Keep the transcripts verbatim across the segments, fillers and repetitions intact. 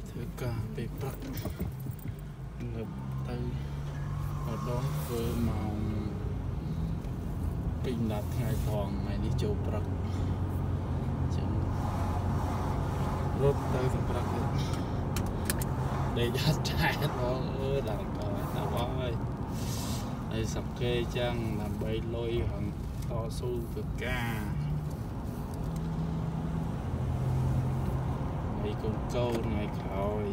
ធ្វើការពេលព្រឹកងើបទៅម្ដងធ្វើម៉ោងពីរដប់ថ្ងៃផងថ្ងៃនេះចូលព្រឹកចឹងរត់ទៅសម្រាប់ដេកហាត់ចែកបងអើយដល់កោដល់បងអើយហើយសង្កេតចឹងដើម្បីលុយហងតស៊ូធ្វើការហើយកូនកូនថ្ងៃក្រោយ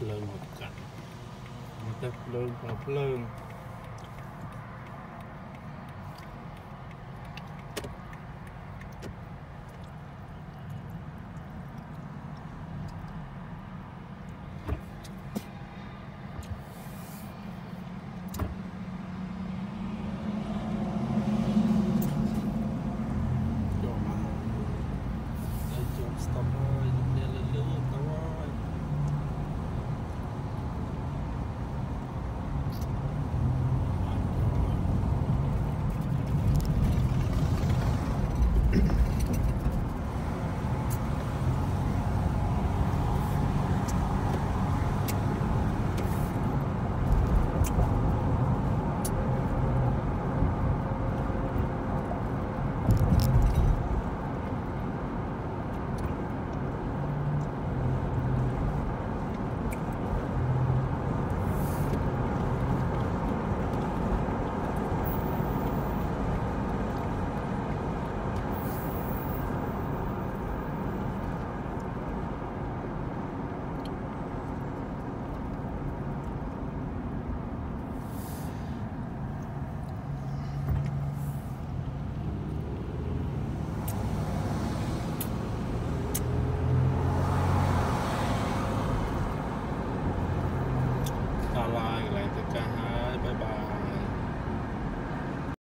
เพลิงหมดกัดมันจะเพลิงพอเพลิง